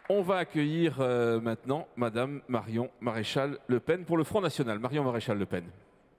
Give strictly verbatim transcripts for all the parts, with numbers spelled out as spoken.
On va accueillir euh, maintenant Madame Marion Maréchal Le Pen pour le Front National. Marion Maréchal Le Pen.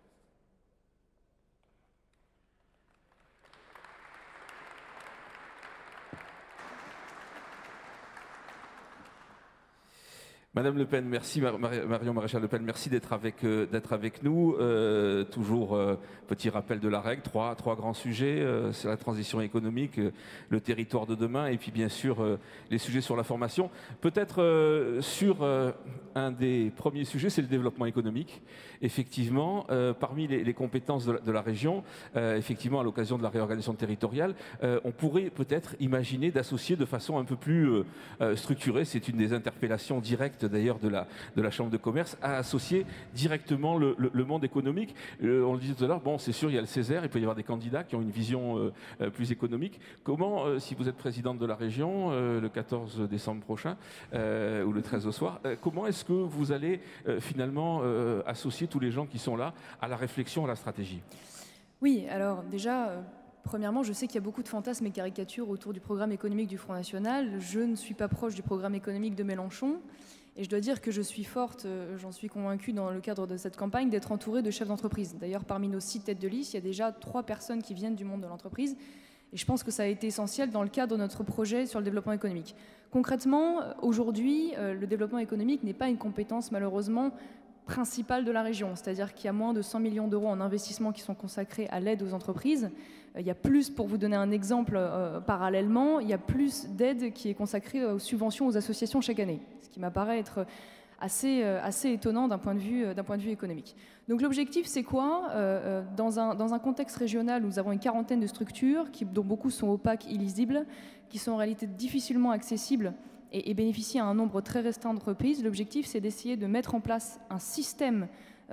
Madame Le Pen, merci, Mar Marion Maréchal Le Pen, merci d'être avec, euh, d'être avec nous. Euh, toujours euh, petit rappel de la règle, trois, trois grands sujets, euh, c'est la transition économique, euh, le territoire de demain et puis bien sûr euh, les sujets sur la formation. Peut-être euh, sur euh, un des premiers sujets, c'est le développement économique. Effectivement, euh, parmi les, les compétences de la, de la région, euh, effectivement à l'occasion de la réorganisation territoriale, euh, on pourrait peut-être imaginer d'associer de façon un peu plus euh, euh, structurée, c'est une des interpellations directes d'ailleurs de la, de la Chambre de commerce, à associer directement le, le, le monde économique. Euh, on le disait tout à l'heure, bon, c'est sûr, il y a le Césaire, il peut y avoir des candidats qui ont une vision euh, euh, plus économique. Comment, euh, si vous êtes présidente de la région, euh, le quatorze décembre prochain, euh, ou le treize au soir, euh, comment est-ce que vous allez euh, finalement euh, associer tous les gens qui sont là à la réflexion, à la stratégie? Oui, alors déjà... Euh... Premièrement, je sais qu'il y a beaucoup de fantasmes et caricatures autour du programme économique du Front National. Je ne suis pas proche du programme économique de Mélenchon. Et je dois dire que je suis forte, j'en suis convaincue dans le cadre de cette campagne, d'être entourée de chefs d'entreprise. D'ailleurs, parmi nos six têtes de liste, il y a déjà trois personnes qui viennent du monde de l'entreprise. Et je pense que ça a été essentiel dans le cadre de notre projet sur le développement économique. Concrètement, aujourd'hui, le développement économique n'est pas une compétence, malheureusement, principale de la région. C'est-à-dire qu'il y a moins de cent millions d'euros en investissement qui sont consacrés à l'aide aux entreprises. Il y a plus, pour vous donner un exemple, euh, parallèlement, il y a plus d'aide qui est consacrée aux subventions aux associations chaque année, ce qui m'apparaît être assez, euh, assez étonnant d'un point de vue, d'un point de vue économique. Donc l'objectif, c'est quoi? euh, dans, un, dans un contexte régional où nous avons une quarantaine de structures, qui, dont beaucoup sont opaques, illisibles, qui sont en réalité difficilement accessibles et, et bénéficient à un nombre très restreint d'entreprises, l'objectif, c'est d'essayer de mettre en place un système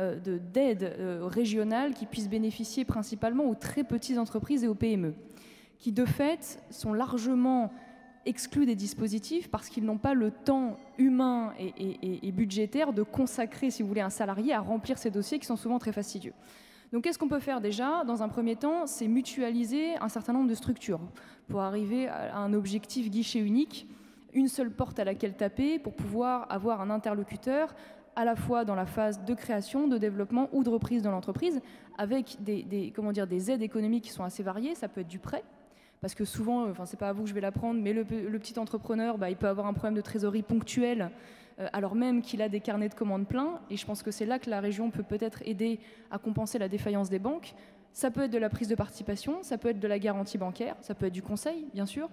d'aide euh, régionale qui puisse bénéficier principalement aux très petites entreprises et aux P M E, qui de fait sont largement exclus des dispositifs parce qu'ils n'ont pas le temps humain et, et, et budgétaire de consacrer, si vous voulez, un salarié à remplir ces dossiers qui sont souvent très fastidieux. Donc qu'est-ce qu'on peut faire déjà? Dans un premier temps, c'est mutualiser un certain nombre de structures pour arriver à un objectif guichet unique, une seule porte à laquelle taper pour pouvoir avoir un interlocuteur à la fois dans la phase de création, de développement ou de reprise dans l'entreprise, avec des, des, comment dire, des aides économiques qui sont assez variées. Ça peut être du prêt, parce que souvent, enfin, c'est pas à vous que je vais l'apprendre, mais le, le petit entrepreneur, bah, il peut avoir un problème de trésorerie ponctuel, euh, alors même qu'il a des carnets de commandes pleins, et je pense que c'est là que la région peut peut-être aider à compenser la défaillance des banques. Ça peut être de la prise de participation, ça peut être de la garantie bancaire, ça peut être du conseil, bien sûr.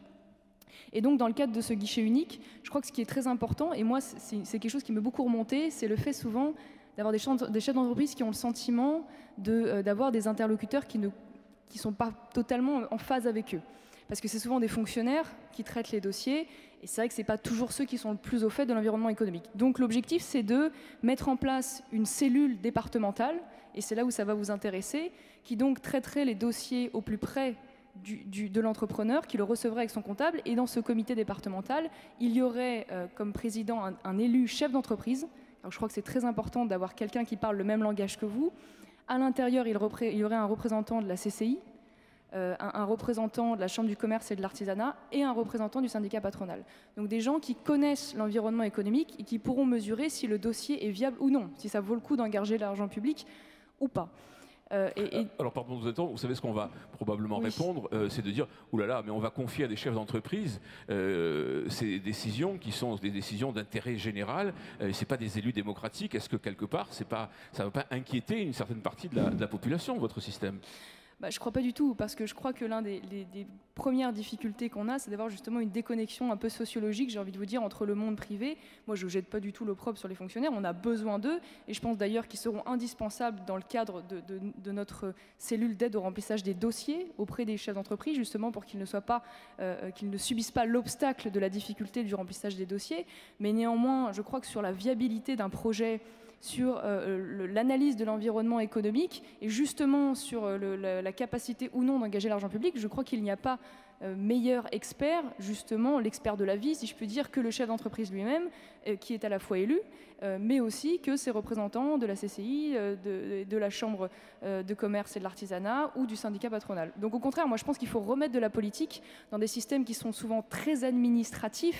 Et donc, dans le cadre de ce guichet unique, je crois que ce qui est très important, et moi, c'est quelque chose qui m'est beaucoup remonté, c'est le fait souvent d'avoir des chefs d'entreprise qui ont le sentiment d'avoir de, euh, des interlocuteurs qui ne qui sont pas totalement en phase avec eux. Parce que c'est souvent des fonctionnaires qui traitent les dossiers, et c'est vrai que ce n'est pas toujours ceux qui sont le plus au fait de l'environnement économique. Donc l'objectif, c'est de mettre en place une cellule départementale, et c'est là où ça va vous intéresser, qui donc traiterait les dossiers au plus près Du, du, de l'entrepreneur, qui le recevrait avec son comptable. Et dans ce comité départemental, il y aurait euh, comme président un, un élu chef d'entreprise. Alors je crois que c'est très important d'avoir quelqu'un qui parle le même langage que vous. À l'intérieur, il, il y aurait un représentant de la C C I, euh, un, un représentant de la Chambre du commerce et de l'artisanat et un représentant du syndicat patronal. Donc des gens qui connaissent l'environnement économique et qui pourront mesurer si le dossier est viable ou non, si ça vaut le coup d'engager l'argent public ou pas. Euh, et, et... Alors, pardon de vous attendre, vous savez ce qu'on va probablement oui. répondre, euh, c'est de dire, oulala, mais on va confier à des chefs d'entreprise euh, ces décisions qui sont des décisions d'intérêt général, euh, c'est pas des élus démocratiques, est-ce que quelque part, c'est pas, ça ne va pas inquiéter une certaine partie de la, de la population, votre système? Bah, je ne crois pas du tout, parce que je crois que l'une des, des, des premières difficultés qu'on a, c'est d'avoir justement une déconnexion un peu sociologique, j'ai envie de vous dire, entre le monde privé. Moi, je ne jette pas du tout l'opprobre sur les fonctionnaires, on a besoin d'eux, et je pense d'ailleurs qu'ils seront indispensables dans le cadre de, de, de notre cellule d'aide au remplissage des dossiers auprès des chefs d'entreprise, justement pour qu'ils ne soient pas, euh, qu'ils ne subissent pas l'obstacle de la difficulté du remplissage des dossiers. Mais néanmoins, je crois que sur la viabilité d'un projet, sur euh, l'analyse de l'environnement économique et justement sur euh, le, la, la capacité ou non d'engager l'argent public, je crois qu'il n'y a pas euh, meilleur expert, justement l'expert de la vie, si je peux dire, que le chef d'entreprise lui-même, euh, qui est à la fois élu, euh, mais aussi que ses représentants de la C C I, euh, de, de la Chambre euh, de commerce et de l'artisanat ou du syndicat patronal. Donc au contraire, moi je pense qu'il faut remettre de la politique dans des systèmes qui sont souvent très administratifs,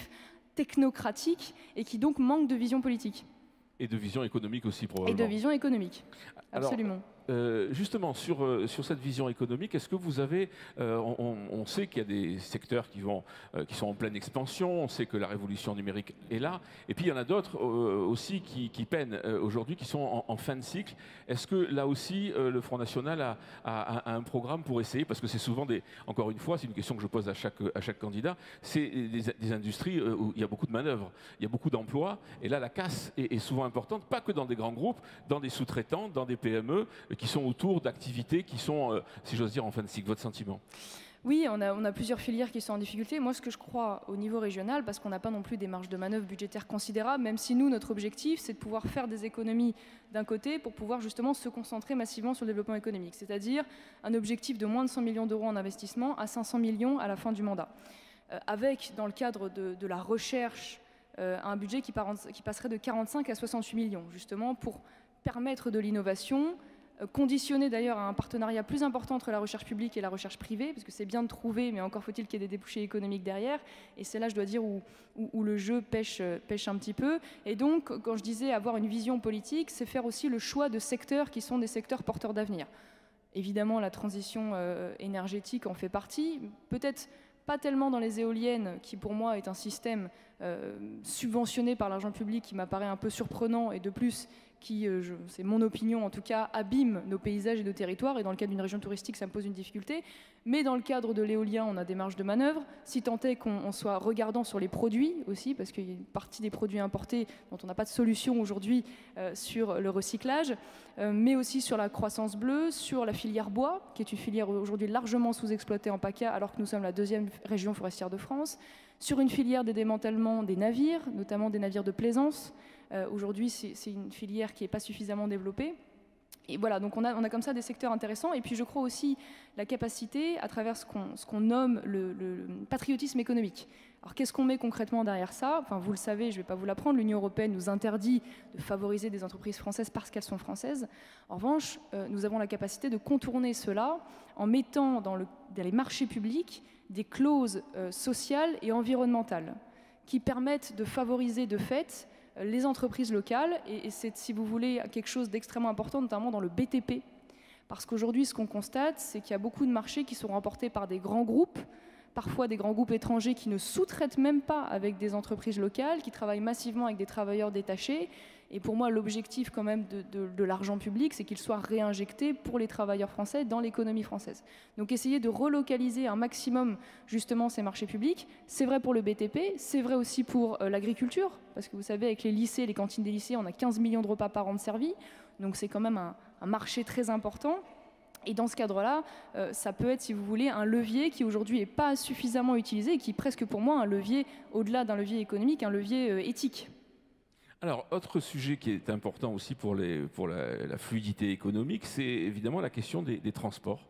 technocratique et qui donc manque de vision politique. Et de vision économique aussi, probablement. Et de vision économique, absolument. Alors, euh, justement, sur, euh, sur cette vision économique, est-ce que vous avez... Euh, on, on sait qu'il y a des secteurs qui, vont, euh, qui sont en pleine expansion, on sait que la révolution numérique est là, et puis il y en a d'autres euh, aussi qui, qui peinent euh, aujourd'hui, qui sont en, en fin de cycle. Est-ce que là aussi, euh, le Front National a, a, a un programme pour essayer, parce que c'est souvent des... Encore une fois, c'est une question que je pose à chaque, à chaque candidat, c'est des, des industries où il y a beaucoup de manœuvres, il y a beaucoup d'emplois, et là la casse est, est souvent importante, pas que dans des grands groupes, dans des sous-traitants, dans des P M E, qui sont autour d'activités qui sont, euh, si j'ose dire, en fin de cycle. Votre sentiment? Oui, on a, on a plusieurs filières qui sont en difficulté. Moi, ce que je crois au niveau régional, parce qu'on n'a pas non plus des marges de manœuvre budgétaires considérables, même si nous, notre objectif, c'est de pouvoir faire des économies d'un côté pour pouvoir justement se concentrer massivement sur le développement économique. C'est-à-dire un objectif de moins de cent millions d'euros en investissement à cinq cents millions à la fin du mandat. Euh, avec, dans le cadre de, de la recherche, euh, un budget qui, par, qui passerait de quarante-cinq à soixante-huit millions, justement pour permettre de l'innovation, conditionné d'ailleurs à un partenariat plus important entre la recherche publique et la recherche privée, parce que c'est bien de trouver, mais encore faut-il qu'il y ait des débouchés économiques derrière, et c'est là, je dois dire, où, où, où le jeu pêche, pêche un petit peu. Et donc, quand je disais avoir une vision politique, c'est faire aussi le choix de secteurs qui sont des secteurs porteurs d'avenir. Évidemment, la transition euh, énergétique en fait partie, peut-être pas tellement dans les éoliennes, qui pour moi est un système euh, subventionné par l'argent public qui m'apparaît un peu surprenant, et de plus, qui, euh, c'est mon opinion en tout cas, abîme nos paysages et nos territoires, et dans le cadre d'une région touristique, ça me pose une difficulté. Mais dans le cadre de l'éolien, on a des marges de manœuvre, si tant est qu'on soit regardant sur les produits aussi, parce qu'il y a une partie des produits importés dont on n'a pas de solution aujourd'hui euh, sur le recyclage, euh, mais aussi sur la croissance bleue, sur la filière bois, qui est une filière aujourd'hui largement sous-exploitée en PACA, alors que nous sommes la deuxième région forestière de France, sur une filière des démantèlements des navires, notamment des navires de plaisance. Euh, aujourd'hui, c'est une filière qui n'est pas suffisamment développée. Et voilà, donc on a, on a comme ça des secteurs intéressants. Et puis je crois aussi la capacité, à travers ce qu'on ce qu'on nomme le, le patriotisme économique. Alors qu'est-ce qu'on met concrètement derrière ça? Enfin, vous le savez, je ne vais pas vous l'apprendre, l'Union européenne nous interdit de favoriser des entreprises françaises parce qu'elles sont françaises. En revanche, euh, nous avons la capacité de contourner cela en mettant dans, le, dans les marchés publics des clauses euh, sociales et environnementales qui permettent de favoriser de fait les entreprises locales, et c'est, si vous voulez, quelque chose d'extrêmement important, notamment dans le B T P. Parce qu'aujourd'hui, ce qu'on constate, c'est qu'il y a beaucoup de marchés qui sont remportés par des grands groupes, parfois des grands groupes étrangers qui ne sous-traitent même pas avec des entreprises locales, qui travaillent massivement avec des travailleurs détachés. Et pour moi, l'objectif quand même de, de, de l'argent public, c'est qu'il soit réinjecté pour les travailleurs français dans l'économie française. Donc essayer de relocaliser un maximum justement ces marchés publics, c'est vrai pour le B T P, c'est vrai aussi pour euh, l'agriculture, parce que vous savez, avec les lycées, les cantines des lycées, on a quinze millions de repas par an de servis, donc c'est quand même un, un marché très important. Et dans ce cadre-là, euh, ça peut être, si vous voulez, un levier qui aujourd'hui n'est pas suffisamment utilisé et qui est presque pour moi un levier, au-delà d'un levier économique, un levier euh, éthique. Alors, autre sujet qui est important aussi pour, les, pour la, la fluidité économique, c'est évidemment la question des, des transports.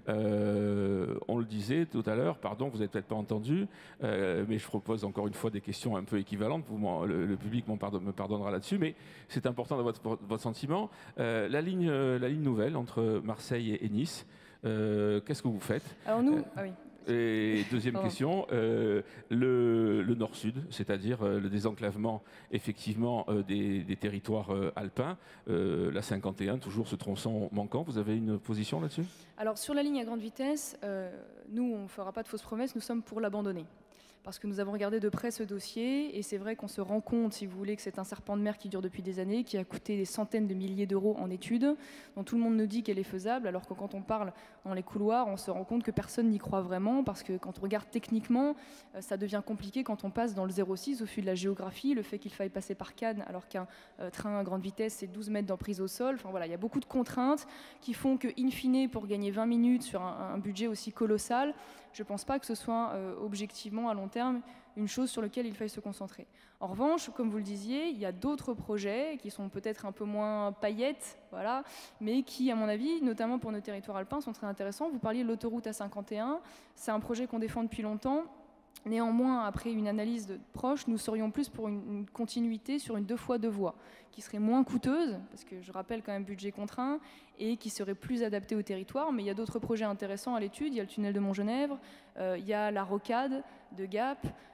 Euh, on le disait tout à l'heure, pardon, vous n'avez peut-être pas entendu, euh, mais je propose encore une fois des questions un peu équivalentes, vous le, le public pardon, me pardonnera là-dessus, mais c'est important d'avoir votre, votre sentiment. Euh, la, ligne, la ligne nouvelle entre Marseille et, et Nice, euh, qu'est-ce que vous faites? Alors nous, ah oui. Et deuxième Pardon. question, euh, le, le nord-sud, c'est-à-dire euh, le désenclavement effectivement euh, des, des territoires euh, alpins, euh, la cinquante et un, toujours ce tronçon manquant. Vous avez une position là-dessus? Alors sur la ligne à grande vitesse, euh, nous on ne fera pas de fausses promesses, nous sommes pour l'abandonner. Parce que nous avons regardé de près ce dossier et c'est vrai qu'on se rend compte, si vous voulez, que c'est un serpent de mer qui dure depuis des années, qui a coûté des centaines de milliers d'euros en études, dont tout le monde nous dit qu'elle est faisable, alors que quand on parle dans les couloirs, on se rend compte que personne n'y croit vraiment, parce que quand on regarde techniquement, ça devient compliqué quand on passe dans le zéro six, au fil de la géographie, le fait qu'il faille passer par Cannes, alors qu'un euh, train à grande vitesse, c'est douze mètres d'emprise au sol. Enfin voilà, il y a beaucoup de contraintes qui font que, in fine, pour gagner vingt minutes sur un, un budget aussi colossal, je ne pense pas que ce soit euh, objectivement à long terme une chose sur laquelle il faille se concentrer. En revanche, comme vous le disiez, il y a d'autres projets qui sont peut-être un peu moins paillettes, voilà, mais qui, à mon avis, notamment pour nos territoires alpins, sont très intéressants. Vous parliez de l'autoroute A cinquante et un, c'est un projet qu'on défend depuis longtemps. Néanmoins, après une analyse de proche, nous serions plus pour une, une continuité sur une deux fois deux voies, qui serait moins coûteuse, parce que je rappelle quand même budget contraint, et qui serait plus adaptée au territoire. Mais il y a d'autres projets intéressants à l'étude. Il y a le tunnel de Montgenèvre, euh, il y a la rocade de Gap,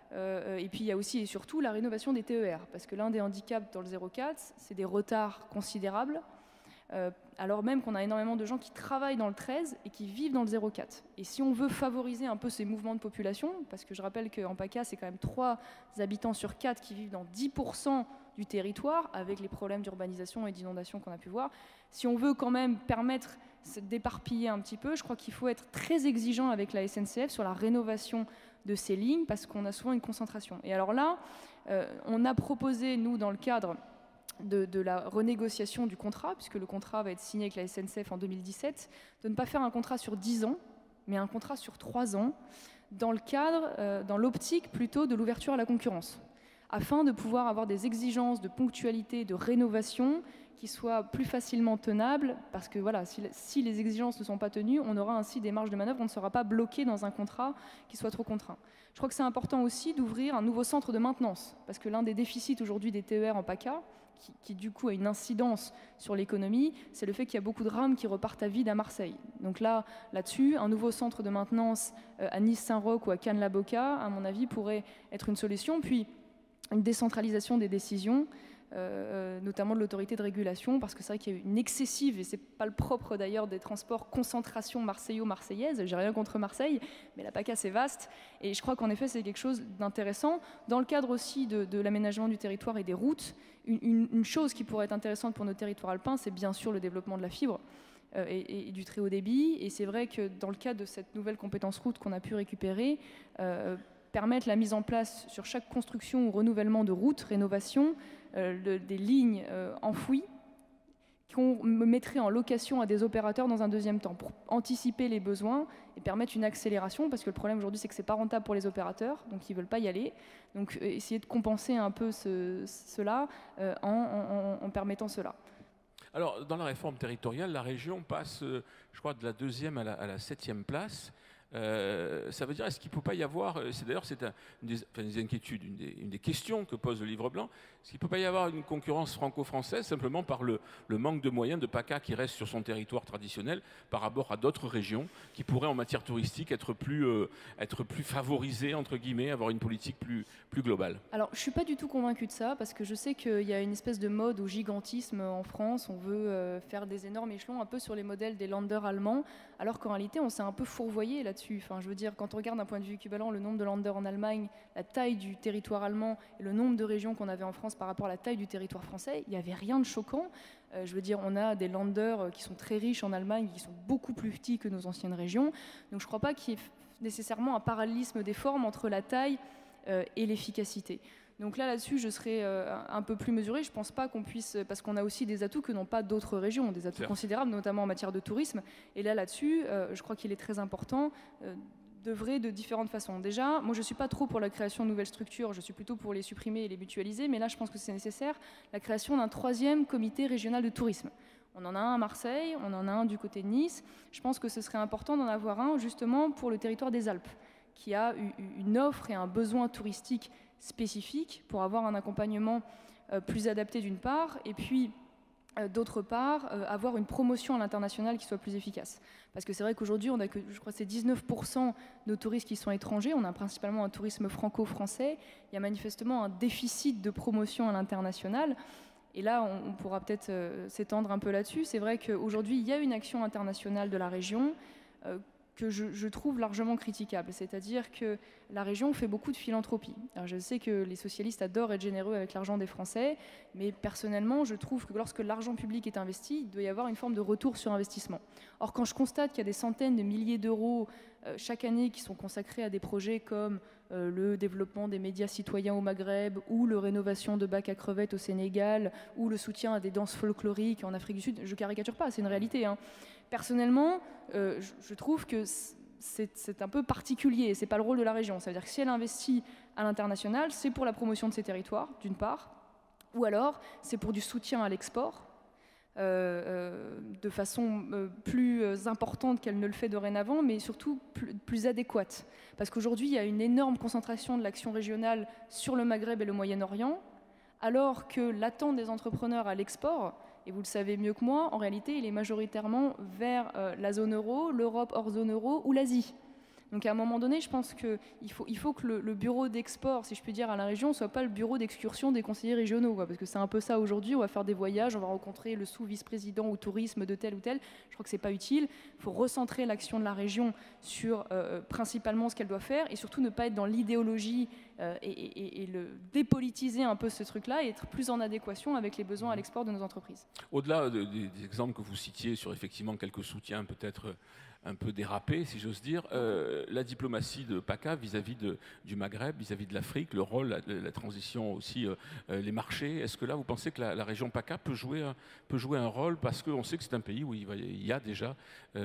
Euh, et puis il y a aussi et surtout la rénovation des T E R, parce que l'un des handicaps dans le zéro quatre, c'est des retards considérables, euh, alors même qu'on a énormément de gens qui travaillent dans le treize et qui vivent dans le zéro quatre. Et si on veut favoriser un peu ces mouvements de population, parce que je rappelle qu'en PACA, c'est quand même trois habitants sur quatre qui vivent dans dix pour cent du territoire, avec les problèmes d'urbanisation et d'inondation qu'on a pu voir, si on veut quand même permettre d'éparpiller un petit peu, je crois qu'il faut être très exigeant avec la S N C F sur la rénovation de ces lignes, parce qu'on a souvent une concentration. Et alors là, euh, on a proposé, nous, dans le cadre de, de la renégociation du contrat, puisque le contrat va être signé avec la S N C F en deux mille dix-sept, de ne pas faire un contrat sur dix ans, mais un contrat sur trois ans, dans le cadre, euh, dans l'optique plutôt de l'ouverture à la concurrence, afin de pouvoir avoir des exigences de ponctualité, de rénovation, qui soient plus facilement tenables, parce que voilà, si, si les exigences ne sont pas tenues, on aura ainsi des marges de manœuvre, on ne sera pas bloqué dans un contrat qui soit trop contraint. Je crois que c'est important aussi d'ouvrir un nouveau centre de maintenance, parce que l'un des déficits aujourd'hui des T E R en PACA, qui, qui du coup a une incidence sur l'économie, c'est le fait qu'il y a beaucoup de rames qui repartent à vide à Marseille. Donc là, là-dessus, un nouveau centre de maintenance euh, à Nice-Saint-Roch ou à Cannes-la-Boca, à mon avis, pourrait être une solution. Puis une décentralisation des décisions, Euh, notamment de l'autorité de régulation, parce que c'est vrai qu'il y a eu une excessive, et c'est pas le propre d'ailleurs des transports, concentration marseillo-marseillaise. J'ai rien contre Marseille, mais la PACA c'est vaste, et je crois qu'en effet c'est quelque chose d'intéressant. Dans le cadre aussi de, de l'aménagement du territoire et des routes, une, une, une chose qui pourrait être intéressante pour nos territoires alpins, c'est bien sûr le développement de la fibre euh, et, et du très haut débit, et c'est vrai que dans le cadre de cette nouvelle compétence route qu'on a pu récupérer, euh, permettre la mise en place sur chaque construction ou renouvellement de routes, rénovation, euh, le, des lignes euh, enfouies qu'on mettrait en location à des opérateurs dans un deuxième temps pour anticiper les besoins et permettre une accélération, parce que le problème aujourd'hui c'est que c'est pas rentable pour les opérateurs, donc ils veulent pas y aller. Donc euh, essayer de compenser un peu ce, cela euh, en, en, en permettant cela. Alors, dans la réforme territoriale, la région passe, euh, je crois, de la deuxième à la, à la septième place. Euh, ça veut dire, est-ce qu'il ne peut pas y avoir, c'est d'ailleurs c'est un, une, des, enfin, une des inquiétudes, une des, une des questions que pose le livre blanc, est-ce qu'il ne peut pas y avoir une concurrence franco-française simplement par le, le manque de moyens de PACA qui reste sur son territoire traditionnel par rapport à d'autres régions qui pourraient en matière touristique être plus, euh, être plus favorisées, entre guillemets, avoir une politique plus, plus globale? Alors je ne suis pas du tout convaincue de ça, parce que je sais qu'il y a une espèce de mode au gigantisme en France, on veut euh, faire des énormes échelons un peu sur les modèles des Länder allemands, alors qu'en réalité on s'est un peu fourvoyé là-dessus. Enfin, je veux dire, quand on regarde d'un point de vue équivalent le nombre de Länder en Allemagne, la taille du territoire allemand et le nombre de régions qu'on avait en France par rapport à la taille du territoire français, il n'y avait rien de choquant. Euh, je veux dire, on a des Länder qui sont très riches en Allemagne, qui sont beaucoup plus petits que nos anciennes régions. Donc je ne crois pas qu'il y ait nécessairement un parallélisme des formes entre la taille euh, et l'efficacité. Donc là, là-dessus, je serais euh, un peu plus mesurée. Je ne pense pas qu'on puisse, parce qu'on a aussi des atouts que n'ont pas d'autres régions, des atouts considérables, notamment en matière de tourisme. Et là, là-dessus, euh, je crois qu'il est très important euh, d'œuvrer de différentes façons. Déjà, moi, je ne suis pas trop pour la création de nouvelles structures, je suis plutôt pour les supprimer et les mutualiser, mais là, je pense que c'est nécessaire, la création d'un troisième comité régional de tourisme. On en a un à Marseille, on en a un du côté de Nice. Je pense que ce serait important d'en avoir un, justement, pour le territoire des Alpes, qui a une offre et un besoin touristique spécifique pour avoir un accompagnement euh, plus adapté d'une part, et puis euh, d'autre part, euh, avoir une promotion à l'international qui soit plus efficace. Parce que c'est vrai qu'aujourd'hui, on a que, je crois que c'est dix-neuf pour cent de touristes qui sont étrangers, on a principalement un tourisme franco-français, il y a manifestement un déficit de promotion à l'international, et là, on, on pourra peut-être euh, s'étendre un peu là-dessus. C'est vrai qu'aujourd'hui, il y a une action internationale de la région euh, que je, je trouve largement critiquable. C'est-à-dire que la région fait beaucoup de philanthropie. Alors je sais que les socialistes adorent être généreux avec l'argent des Français, mais personnellement, je trouve que lorsque l'argent public est investi, il doit y avoir une forme de retour sur investissement. Or, quand je constate qu'il y a des centaines de milliers d'euros euh, chaque année qui sont consacrés à des projets comme euh, le développement des médias citoyens au Maghreb, ou le rénovation de bacs à crevettes au Sénégal, ou le soutien à des danses folkloriques en Afrique du Sud, je caricature pas, c'est une réalité, hein. Personnellement, euh, je, je trouve que c'est un peu particulier, c'est pas le rôle de la région. Ça veut dire que si elle investit à l'international, c'est pour la promotion de ses territoires, d'une part, ou alors c'est pour du soutien à l'export, euh, euh, de façon euh, plus importante qu'elle ne le fait dorénavant, mais surtout plus, plus adéquate. Parce qu'aujourd'hui, il y a une énorme concentration de l'action régionale sur le Maghreb et le Moyen-Orient, alors que l'attente des entrepreneurs à l'export, et vous le savez mieux que moi, en réalité, il est majoritairement vers euh, la zone euro, l'Europe hors zone euro ou l'Asie. Donc à un moment donné, je pense qu'il faut, il faut que le, le bureau d'export, si je puis dire, à la région, ne soit pas le bureau d'excursion des conseillers régionaux, quoi, parce que c'est un peu ça aujourd'hui, on va faire des voyages, on va rencontrer le sous-vice-président au tourisme de tel ou tel, je crois que c'est pas utile. Il faut recentrer l'action de la région sur euh, principalement ce qu'elle doit faire, et surtout ne pas être dans l'idéologie euh, et, et, et le dépolitiser un peu ce truc-là, et être plus en adéquation avec les besoins à l'export de nos entreprises. Au-delà de, de, des exemples que vous citiez sur effectivement quelques soutiens peut-être un peu dérapés, si j'ose dire, euh, la diplomatie de PACA vis-à-vis de, du Maghreb, vis-à-vis de l'Afrique, le rôle, la, la transition aussi, euh, les marchés, est-ce que là vous pensez que la, la région PACA peut jouer un, peut jouer un rôle, parce qu'on sait que c'est un pays où il, va, il y a déjà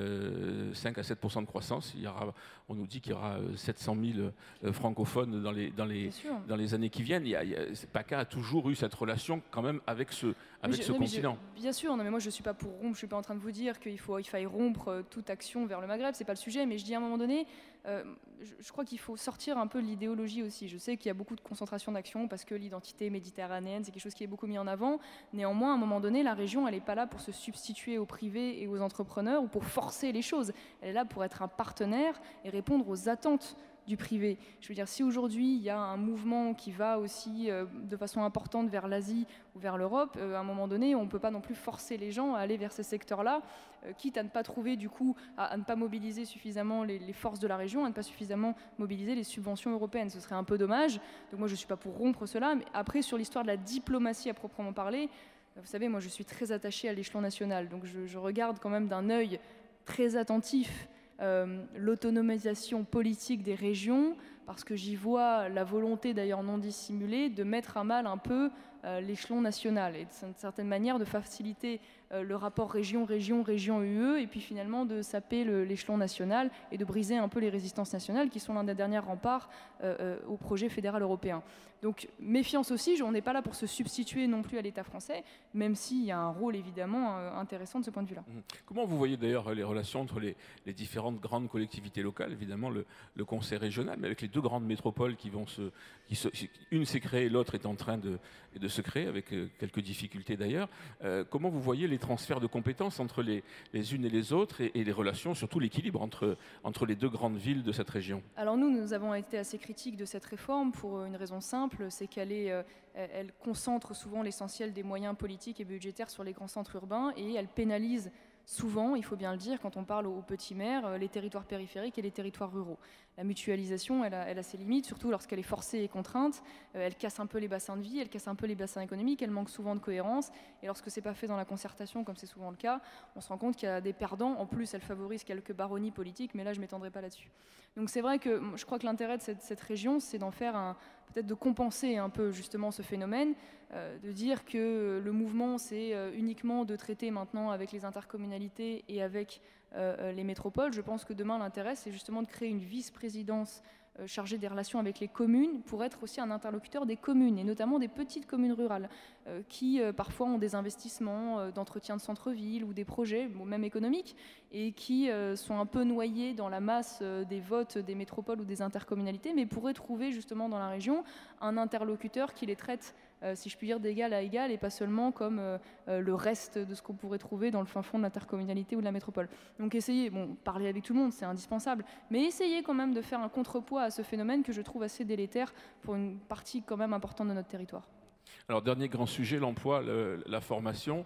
euh, cinq à sept pour cent de croissance, il y aura, on nous dit qu'il y aura sept cent mille euh, francophones dans les, dans, les, dans les années qui viennent. Il y a, il y a, PACA a toujours eu cette relation quand même avec ce, avec je, ce non, continent. Je, bien sûr, non, mais moi je ne suis pas pour rompre, je ne suis pas en train de vous dire qu'il faut, il faille rompre euh, toute action vers le Maghreb, c'est pas le sujet, mais je dis à un moment donné, euh, je, je crois qu'il faut sortir un peu de l'idéologie aussi. Je sais qu'il y a beaucoup de concentration d'action parce que l'identité méditerranéenne, c'est quelque chose qui est beaucoup mis en avant. Néanmoins, à un moment donné, la région, elle n'est pas là pour se substituer au privé et aux entrepreneurs ou pour forcer les choses. Elle est là pour être un partenaire et répondre aux attentes du privé. Je veux dire, si aujourd'hui il y a un mouvement qui va aussi euh, de façon importante vers l'Asie ou vers l'Europe, euh, à un moment donné, on ne peut pas non plus forcer les gens à aller vers ces secteurs-là, euh, quitte à ne pas trouver du coup, à, à ne pas mobiliser suffisamment les, les forces de la région, à ne pas suffisamment mobiliser les subventions européennes. Ce serait un peu dommage. Donc moi, je ne suis pas pour rompre cela. Mais après, sur l'histoire de la diplomatie à proprement parler, vous savez, moi, je suis très attachée à l'échelon national. Donc je, je regarde quand même d'un œil très attentif Euh, l'autonomisation politique des régions, parce que j'y vois la volonté d'ailleurs non dissimulée de mettre à mal un peu euh, l'échelon national et d'une certaine manière de faciliter euh, le rapport région-région, région-U E et puis finalement de saper le, l'échelon national et de briser un peu les résistances nationales qui sont l'un des derniers remparts euh, euh, au projet fédéral européen. Donc méfiance aussi, on n'est pas là pour se substituer non plus à l'État français, même s'il y a un rôle évidemment euh, intéressant de ce point de vue-là. Comment vous voyez d'ailleurs les relations entre les, les différentes grandes collectivités locales, évidemment le, le conseil régional, mais avec les deux grandes métropoles qui vont se... Qui se une s'est créée, l'autre est en train de, de se créer, avec euh, quelques difficultés d'ailleurs. Euh, comment vous voyez les transferts de compétences entre les, les unes et les autres et, et les relations, surtout l'équilibre entre, entre les deux grandes villes de cette région? Alors nous, nous avons été assez critiques de cette réforme pour une raison simple, c'est qu'elle est, euh, elle concentre souvent l'essentiel des moyens politiques et budgétaires sur les grands centres urbains et elle pénalise souvent, il faut bien le dire, quand on parle aux petits maires, les territoires périphériques et les territoires ruraux. La mutualisation, elle a, elle a ses limites, surtout lorsqu'elle est forcée et contrainte. Euh, elle casse un peu les bassins de vie, elle casse un peu les bassins économiques, elle manque souvent de cohérence. Et lorsque c'est pas fait dans la concertation, comme c'est souvent le cas, on se rend compte qu'il y a des perdants. En plus, elle favorise quelques baronnies politiques, mais là, je m'étendrai pas là-dessus. Donc c'est vrai que je crois que l'intérêt de cette, cette région, c'est d'en faire un, peut-être de compenser un peu justement ce phénomène, euh, de dire que le mouvement, c'est euh, uniquement de traiter maintenant avec les intercommunalités et avec euh, les métropoles. Je pense que demain, l'intérêt, c'est justement de créer une vice-présidence euh, chargée des relations avec les communes pour être aussi un interlocuteur des communes, et notamment des petites communes rurales, euh, qui euh, parfois ont des investissements euh, d'entretien de centre-ville ou des projets, bon, même économiques, et qui euh, sont un peu noyés dans la masse euh, des votes des métropoles ou des intercommunalités, mais pourraient trouver justement dans la région un interlocuteur qui les traite, euh, si je puis dire, d'égal à égal, et pas seulement comme euh, euh, le reste de ce qu'on pourrait trouver dans le fin fond de l'intercommunalité ou de la métropole. Donc essayez, bon, parler avec tout le monde, c'est indispensable, mais essayez quand même de faire un contrepoids à ce phénomène que je trouve assez délétère pour une partie quand même importante de notre territoire. Alors, dernier grand sujet, l'emploi, le, la formation.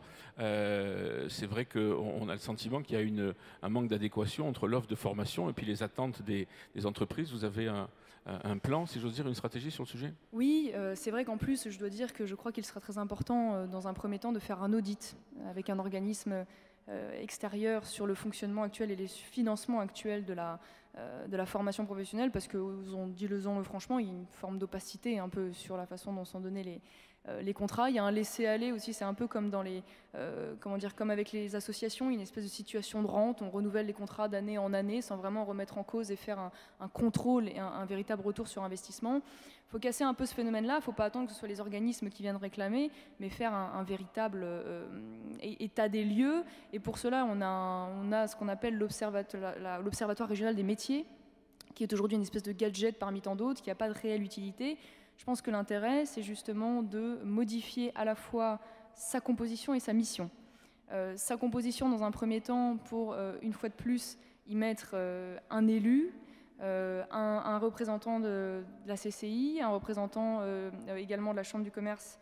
Euh, c'est vrai qu'on a le sentiment qu'il y a une, un manque d'adéquation entre l'offre de formation et puis les attentes des, des entreprises. Vous avez un, un plan, si j'ose dire, une stratégie sur le sujet? Oui, euh, c'est vrai qu'en plus, je dois dire que je crois qu'il sera très important, euh, dans un premier temps, de faire un audit avec un organisme euh, extérieur sur le fonctionnement actuel et les financements actuels de la, euh, de la formation professionnelle, parce que, disons-le franchement, il y a une forme d'opacité un peu sur la façon dont sont donnés les Euh, les contrats. Il y a un laisser-aller aussi, c'est un peu comme, dans les, euh, comment dire, comme avec les associations, une espèce de situation de rente, on renouvelle les contrats d'année en année sans vraiment remettre en cause et faire un, un contrôle et un, un véritable retour sur investissement. Il faut casser un peu ce phénomène-là, il ne faut pas attendre que ce soit les organismes qui viennent réclamer, mais faire un, un véritable euh, état des lieux, et pour cela on a, un, on a ce qu'on appelle l'observatoire, l'observatoire régional des métiers, qui est aujourd'hui une espèce de gadget parmi tant d'autres, qui n'a pas de réelle utilité. Je pense que l'intérêt, c'est justement de modifier à la fois sa composition et sa mission. Euh, sa composition, dans un premier temps, pour, euh, une fois de plus, y mettre euh, un élu, euh, un, un représentant de, de la C C I, un représentant euh, également de la Chambre du commerce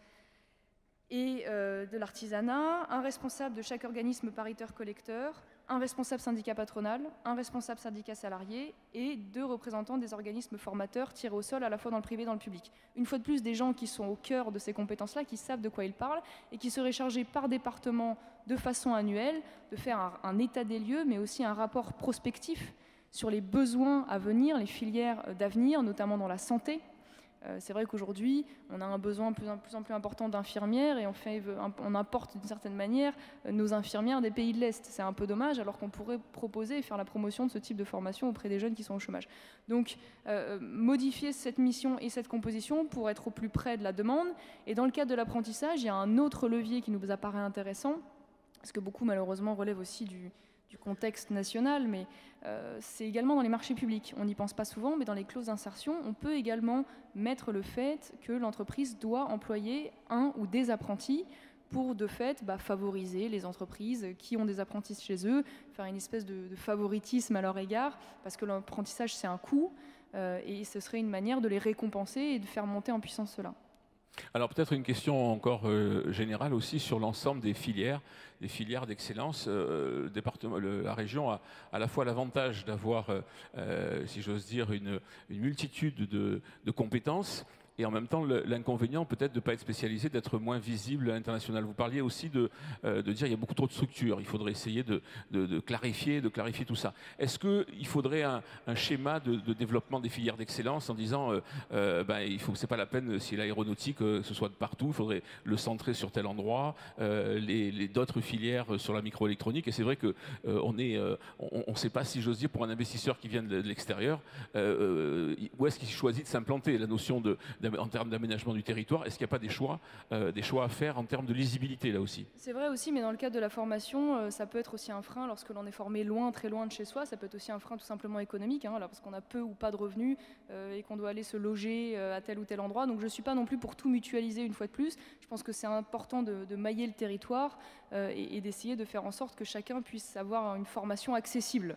et euh, de l'artisanat, un responsable de chaque organisme paritaire collecteur, un responsable syndicat patronal, un responsable syndicat salarié et deux représentants des organismes formateurs tirés au sol à la fois dans le privé et dans le public. Une fois de plus, des gens qui sont au cœur de ces compétences-là, qui savent de quoi ils parlent et qui seraient chargés par département de façon annuelle de faire un, un état des lieux, mais aussi un rapport prospectif sur les besoins à venir, les filières d'avenir, notamment dans la santé. Euh, c'est vrai qu'aujourd'hui, on a un besoin de plus en plus, en plus important d'infirmières et on, fait, on importe d'une certaine manière nos infirmières des pays de l'Est. C'est un peu dommage alors qu'on pourrait proposer et faire la promotion de ce type de formation auprès des jeunes qui sont au chômage. Donc, euh, modifier cette mission et cette composition pour être au plus près de la demande. Et dans le cadre de l'apprentissage, il y a un autre levier qui nous apparaît intéressant, parce que beaucoup malheureusement relèvent aussi du... du contexte national, mais euh, c'est également dans les marchés publics. On n'y pense pas souvent, mais dans les clauses d'insertion, on peut également mettre le fait que l'entreprise doit employer un ou des apprentis pour, de fait, bah, favoriser les entreprises qui ont des apprentis chez eux, faire une espèce de, de favoritisme à leur égard, parce que l'apprentissage, c'est un coût, euh, et ce serait une manière de les récompenser et de faire monter en puissance cela. Alors peut-être une question encore euh, générale aussi sur l'ensemble des filières, des filières d'excellence. Euh, le département, le, la région a à la fois l'avantage d'avoir, euh, si j'ose dire, une, une multitude de, de compétences. Et en même temps, l'inconvénient peut-être de ne pas être spécialisé, d'être moins visible à l'international. Vous parliez aussi de, euh, de dire qu'il y a beaucoup trop de structures. Il faudrait essayer de, de, de clarifier, de clarifier tout ça. Est-ce qu'il faudrait un, un schéma de, de développement des filières d'excellence en disant, euh, euh, ben, il faut, c'est pas la peine si l'aéronautique, euh, ce soit de partout, il faudrait le centrer sur tel endroit, euh, les, les d'autres filières sur la microélectronique. Et c'est vrai que euh, on est, euh, on ne sait pas si j'ose dire pour un investisseur qui vient de, de l'extérieur, euh, où est-ce qu'il choisit de s'implanter. La notion de en termes d'aménagement du territoire, est-ce qu'il n'y a pas des choix, euh, des choix à faire en termes de lisibilité là aussi? C'est vrai aussi, mais dans le cadre de la formation, euh, ça peut être aussi un frein lorsque l'on est formé loin, très loin de chez soi. Ça peut être aussi un frein tout simplement économique, hein, alors parce qu'on a peu ou pas de revenus euh, et qu'on doit aller se loger euh, à tel ou tel endroit. Donc je ne suis pas non plus pour tout mutualiser une fois de plus. Je pense que c'est important de, de mailler le territoire euh, et, et d'essayer de faire en sorte que chacun puisse avoir une formation accessible.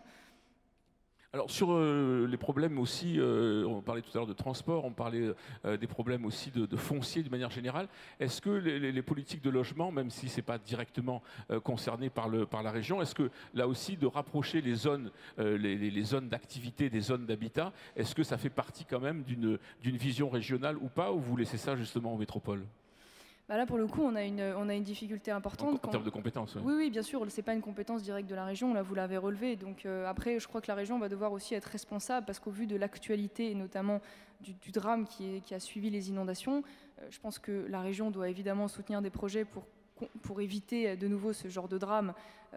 Alors sur euh, les problèmes aussi, euh, on parlait tout à l'heure de transport, on parlait euh, des problèmes aussi de, de foncier de manière générale. Est-ce que les, les politiques de logement, même si ce n'est pas directement euh, concerné par, le, par la région, est-ce que là aussi de rapprocher les zones, euh, les, les zones d'activité des zones d'habitat, est-ce que ça fait partie quand même d'une d'une vision régionale ou pas, ou vous laissez ça justement aux métropoles? Bah là, pour le coup, on a une, on a une difficulté importante. En, en termes de compétences, oui. Oui, oui, bien sûr, ce n'est pas une compétence directe de la région, là, vous l'avez relevé. Donc euh, après, je crois que la région va devoir aussi être responsable, parce qu'au vu de l'actualité, et notamment du, du drame qui, est, qui a suivi les inondations, euh, je pense que la région doit évidemment soutenir des projets pour, pour éviter de nouveau ce genre de drame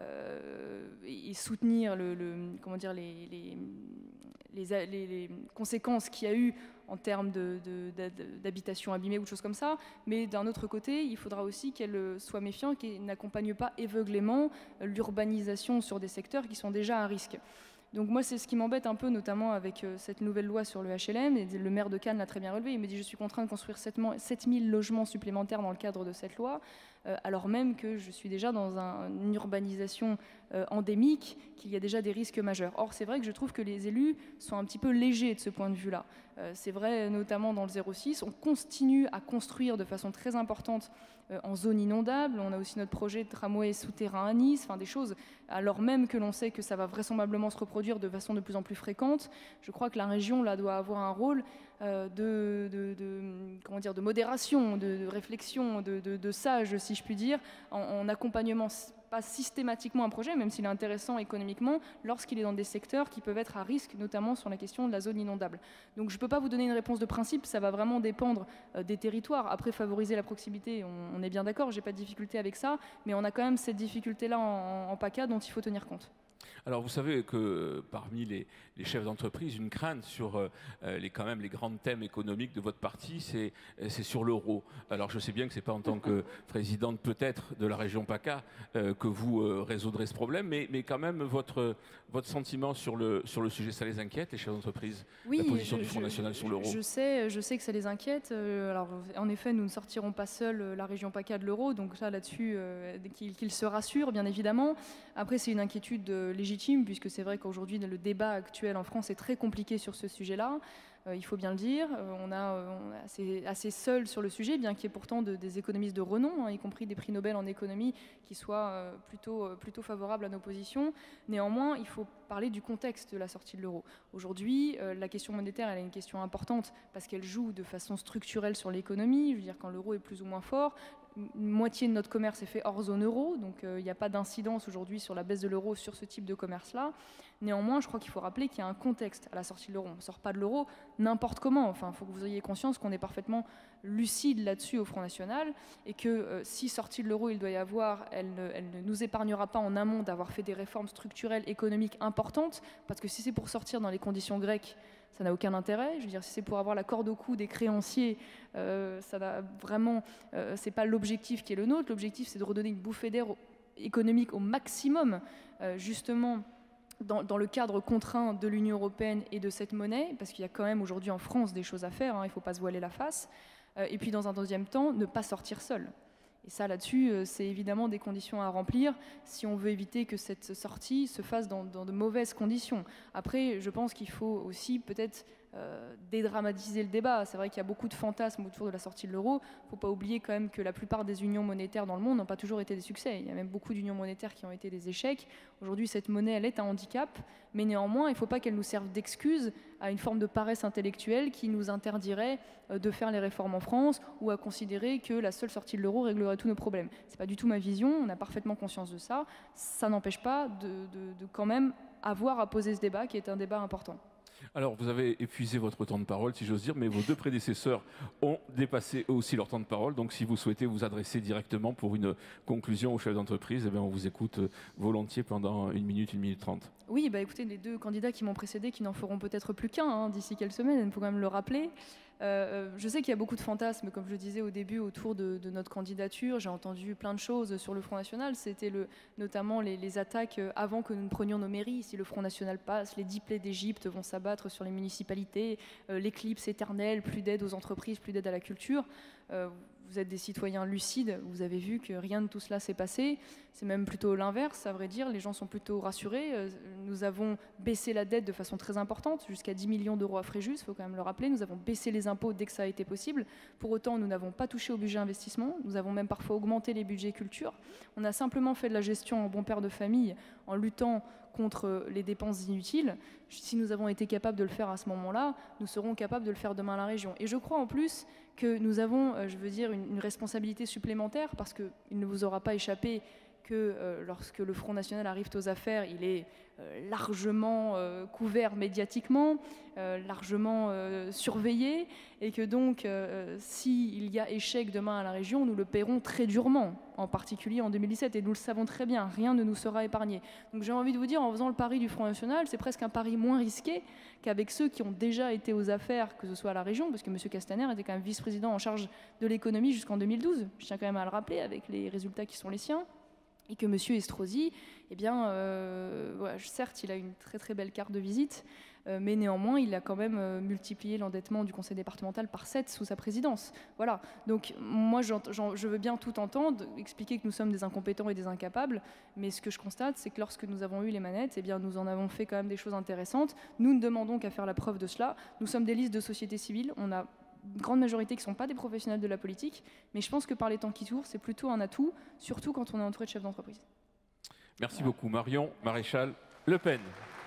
euh, et, et soutenir le, le, comment dire, les, les, les, les, les conséquences qu'il y a eu en termes d'habitation abîmée ou de choses comme ça, mais d'un autre côté, il faudra aussi qu'elle soit méfiante, qu'elle n'accompagne pas aveuglément l'urbanisation sur des secteurs qui sont déjà à risque. Donc moi, c'est ce qui m'embête un peu, notamment avec euh, cette nouvelle loi sur le H L M, et le maire de Cannes l'a très bien relevé, il me dit « je suis contraint de construire sept mille logements supplémentaires dans le cadre de cette loi euh, », alors même que je suis déjà dans un, une urbanisation euh, endémique, qu'il y a déjà des risques majeurs. Or, c'est vrai que je trouve que les élus sont un petit peu légers de ce point de vue-là. Euh, c'est vrai notamment dans le zéro six, on continue à construire de façon très importante euh, en zone inondable, on a aussi notre projet de tramway souterrain à Nice, enfin des choses, alors même que l'on sait que ça va vraisemblablement se reproduire de façon de plus en plus fréquente. Je crois que la région là doit avoir un rôle euh, de, de, de, comment dire, de modération, de, de réflexion, de, de, de sage, si je puis dire, en, en accompagnement pas systématiquement un projet, même s'il est intéressant économiquement, lorsqu'il est dans des secteurs qui peuvent être à risque, notamment sur la question de la zone inondable. Donc je ne peux pas vous donner une réponse de principe, ça va vraiment dépendre euh, des territoires. Après, favoriser la proximité, on, on est bien d'accord, j'ai pas de difficulté avec ça, mais on a quand même cette difficulté-là en, en PACA dont il faut tenir compte. Alors vous savez que parmi les, les chefs d'entreprise, une crainte sur euh, les, quand même les grands thèmes économiques de votre parti, c'est c'est sur l'euro. Alors je sais bien que c'est pas en tant que présidente peut-être de la région PACA euh, que vous euh, résoudrez ce problème, mais, mais quand même votre, votre sentiment sur le, sur le sujet, ça les inquiète, les chefs d'entreprise, oui, la position je, du Front je, National sur l'euro? Je sais, je sais que ça les inquiète. Euh, alors en effet, nous ne sortirons pas seuls la région PACA de l'euro, donc là là-dessus, euh, qu'ils qu'ils se rassurent bien évidemment. Après c'est une inquiétude euh, légitime, puisque c'est vrai qu'aujourd'hui, le débat actuel en France est très compliqué sur ce sujet-là. Euh, il faut bien le dire. Euh, on, a, on est assez, assez seul sur le sujet, bien qu'il y ait pourtant de, des économistes de renom, hein, y compris des prix Nobel en économie, qui soient euh, plutôt, euh, plutôt favorables à nos positions. Néanmoins, il faut parler du contexte de la sortie de l'euro. Aujourd'hui, euh, la question monétaire, elle est une question importante parce qu'elle joue de façon structurelle sur l'économie. Je veux dire, quand l'euro est plus ou moins fort, une moitié de notre commerce est fait hors zone euro, donc euh, il n'y a pas d'incidence aujourd'hui sur la baisse de l'euro sur ce type de commerce-là. Néanmoins, je crois qu'il faut rappeler qu'il y a un contexte à la sortie de l'euro. On ne sort pas de l'euro n'importe comment. Enfin, il faut que vous ayez conscience qu'on est parfaitement lucide là-dessus au Front National et que euh, si sortie de l'euro il doit y avoir, elle ne, elle ne nous épargnera pas en amont d'avoir fait des réformes structurelles économiques importantes, parce que si c'est pour sortir dans les conditions grecques, ça n'a aucun intérêt. Je veux dire, si c'est pour avoir la corde au cou des créanciers, euh, ça n'a vraiment, euh, c'est pas l'objectif qui est le nôtre. L'objectif, c'est de redonner une bouffée d'air économique au maximum, euh, justement dans, dans le cadre contraint de l'Union européenne et de cette monnaie, parce qu'il y a quand même aujourd'hui en France des choses à faire, hein, il ne faut pas se voiler la face. Euh, et puis, dans un deuxième temps, ne pas sortir seul. Et ça, là-dessus, euh, c'est évidemment des conditions à remplir si on veut éviter que cette sortie se fasse dans, dans de mauvaises conditions. Après, je pense qu'il faut aussi peut-être euh, dédramatiser le débat. C'est vrai qu'il y a beaucoup de fantasmes autour de la sortie de l'euro. Il ne faut pas oublier quand même que la plupart des unions monétaires dans le monde n'ont pas toujours été des succès. Il y a même beaucoup d'unions monétaires qui ont été des échecs. Aujourd'hui, cette monnaie, elle est un handicap, mais néanmoins, il ne faut pas qu'elle nous serve d'excuse à une forme de paresse intellectuelle qui nous interdirait de faire les réformes en France ou à considérer que la seule sortie de l'euro réglerait tous nos problèmes. Ce n'est pas du tout ma vision, on a parfaitement conscience de ça. Ça n'empêche pas de, de, de quand même avoir à poser ce débat qui est un débat important. Alors, vous avez épuisé votre temps de parole, si j'ose dire, mais vos deux prédécesseurs ont dépassé eux aussi leur temps de parole. Donc, si vous souhaitez vous adresser directement pour une conclusion au chef d'entreprise, eh bien, on vous écoute volontiers pendant une minute, une minute trente. Oui, bah écoutez, les deux candidats qui m'ont précédé, qui n'en feront peut-être plus qu'un hein, d'ici quelques semaines, il faut quand même le rappeler. Euh, je sais qu'il y a beaucoup de fantasmes, comme je le disais au début, autour de, de notre candidature. J'ai entendu plein de choses sur le Front National. C'était le, notamment les, les attaques avant que nous ne prenions nos mairies. Si le Front National passe, les dix plaies d'Égypte vont s'abattre sur les municipalités, euh, l'éclipse éternelle, plus d'aide aux entreprises, plus d'aide à la culture. Euh, vous êtes des citoyens lucides, vous avez vu que rien de tout cela s'est passé. C'est même plutôt l'inverse, à vrai dire. Les gens sont plutôt rassurés. Euh, nous avons baissé la dette de façon très importante, jusqu'à dix millions d'euros à Fréjus, il faut quand même le rappeler. Nous avons baissé les impôts dès que ça a été possible. Pour autant, nous n'avons pas touché au budget investissement. Nous avons même parfois augmenté les budgets culture. On a simplement fait de la gestion en bon père de famille, en luttant contre les dépenses inutiles. Si nous avons été capables de le faire à ce moment-là, nous serons capables de le faire demain à la région. Et je crois en plus que nous avons, je veux dire, une, une responsabilité supplémentaire, parce qu'il ne vous aura pas échappé que euh, lorsque le Front National arrive aux affaires, il est euh, largement euh, couvert médiatiquement, euh, largement euh, surveillé, et que donc, euh, s'il y a échec demain à la région, nous le paierons très durement, en particulier en deux mille dix-sept, et nous le savons très bien, rien ne nous sera épargné. Donc j'ai envie de vous dire, en faisant le pari du Front National, c'est presque un pari moins risqué qu'avec ceux qui ont déjà été aux affaires, que ce soit à la région, parce que M. Castaner était quand même vice-président en charge de l'économie jusqu'en deux mille douze, je tiens quand même à le rappeler, avec les résultats qui sont les siens. Et que M. Estrosi, eh bien, euh, voilà, certes, il a une très très belle carte de visite, euh, mais néanmoins, il a quand même euh, multiplié l'endettement du conseil départemental par sept sous sa présidence. Voilà. Donc, moi, j'en, j'en, je veux bien tout entendre, expliquer que nous sommes des incompétents et des incapables, mais ce que je constate, c'est que lorsque nous avons eu les manettes, eh bien, nous en avons fait quand même des choses intéressantes. Nous ne demandons qu'à faire la preuve de cela. Nous sommes des listes de société civile. On a une grande majorité qui ne sont pas des professionnels de la politique, mais je pense que par les temps qui courent, c'est plutôt un atout, surtout quand on est entouré de chefs d'entreprise. Merci voilà. beaucoup Marion Maréchal Le Pen.